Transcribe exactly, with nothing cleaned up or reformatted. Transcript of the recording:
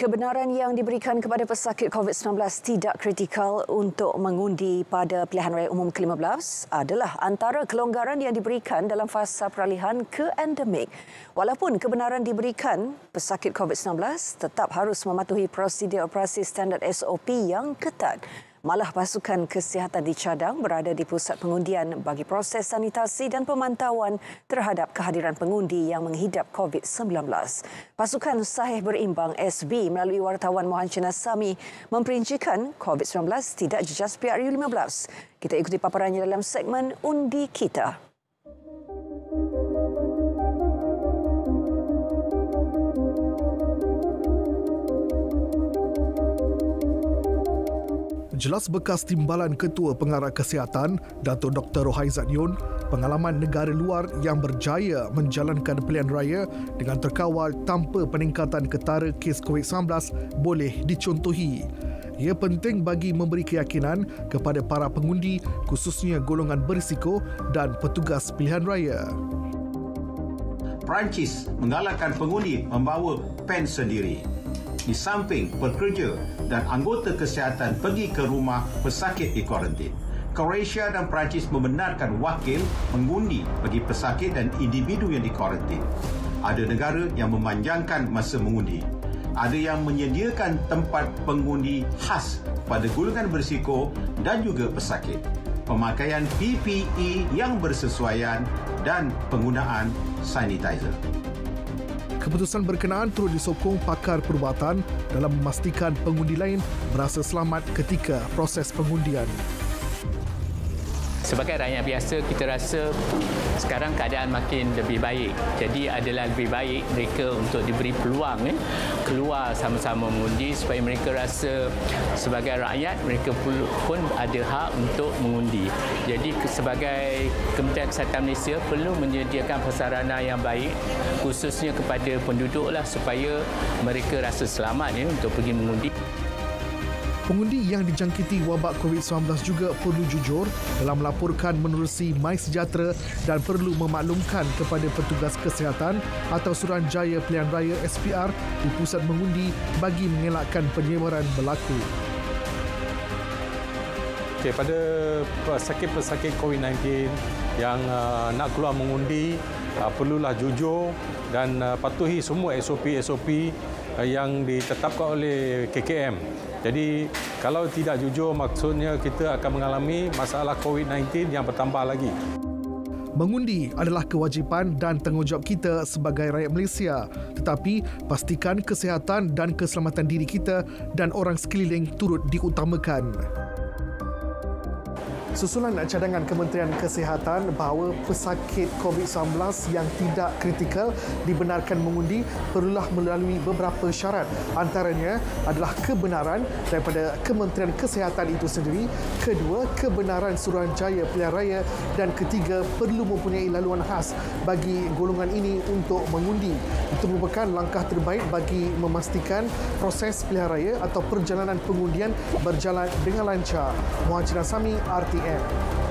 Kebenaran yang diberikan kepada pesakit COVID sembilan belas tidak kritikal untuk mengundi pada pilihan raya umum ke lima belas adalah antara kelonggaran yang diberikan dalam fasa peralihan ke endemik. Walaupun kebenaran diberikan, pesakit COVID sembilan belas tetap harus mematuhi prosedur operasi standard S O P yang ketat. Malah pasukan kesihatan dicadang berada di pusat pengundian bagi proses sanitasi dan pemantauan terhadap kehadiran pengundi yang menghidap COVID sembilan belas. Pasukan Sahih Berimbang S B melalui wartawan Mohan Chinasami memperincikan COVID sembilan belas tidak jejas P R U lima belas. Kita ikuti paparannya dalam segmen Undi Kita. Jelas bekas timbalan Ketua Pengarah Kesihatan, Datuk Doktor Rohaizat Yun, pengalaman negara luar yang berjaya menjalankan pilihan raya dengan terkawal tanpa peningkatan ketara kes COVID sembilan belas boleh dicontohi. Ia penting bagi memberi keyakinan kepada para pengundi, khususnya golongan berisiko dan petugas pilihan raya. Perancis menggalakkan pengundi membawa pen sendiri. Di samping pekerja dan anggota kesihatan pergi ke rumah pesakit di kuarantin. Croatia dan Perancis membenarkan wakil mengundi bagi pesakit dan individu yang di kuarantin. Ada negara yang memanjangkan masa mengundi. Ada yang menyediakan tempat pengundi khas pada golongan berisiko dan juga pesakit. Pemakaian P P E yang bersesuaian dan penggunaan sanitizer. Keputusan berkenaan turut disokong pakar perubatan dalam memastikan pengundi lain berasa selamat ketika proses pengundian. Sebagai rakyat biasa, kita rasa sekarang keadaan makin lebih baik. Jadi adalah lebih baik mereka untuk diberi peluang eh, keluar sama-sama mengundi supaya mereka rasa sebagai rakyat mereka pun ada hak untuk mengundi. Jadi sebagai Kementerian Kesihatan Malaysia perlu menyediakan prasarana yang baik khususnya kepada penduduklah supaya mereka rasa selamat eh, untuk pergi mengundi. Pengundi yang dijangkiti wabak COVID sembilan belas juga perlu jujur dalam melaporkan menerusi MySejahtera dan perlu memaklumkan kepada petugas kesihatan atau Suruhanjaya Pilihan Raya S P R di pusat mengundi bagi mengelakkan penyebaran berlaku. Okay, pada pesakit-pesakit COVID sembilan belas yang uh, nak keluar mengundi, uh, perlulah jujur dan uh, patuhi semua S O P S O P uh, yang ditetapkan oleh K K M. Jadi kalau tidak jujur, maksudnya kita akan mengalami masalah COVID sembilan belas yang bertambah lagi. Mengundi adalah kewajipan dan tanggungjawab kita sebagai rakyat Malaysia. Tetapi pastikan kesihatan dan keselamatan diri kita dan orang sekeliling turut diutamakan. Susulan cadangan Kementerian Kesihatan bahawa pesakit COVID sembilan belas yang tidak kritikal dibenarkan mengundi perlulah melalui beberapa syarat. Antaranya adalah kebenaran daripada Kementerian Kesihatan itu sendiri, kedua, kebenaran Suruhanjaya Pilihan Raya dan ketiga, perlu mempunyai laluan khas bagi golongan ini untuk mengundi. Itu merupakan langkah terbaik bagi memastikan proses pilihan raya atau perjalanan pengundian berjalan dengan lancar. Mohan Chinasami, R T M.